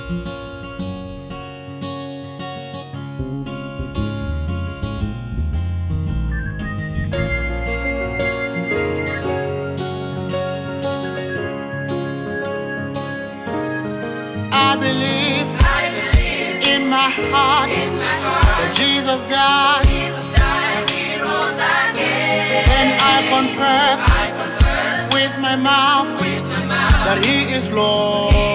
I believe in my heart that Jesus died, He rose again. And I confess with my mouth that He is Lord.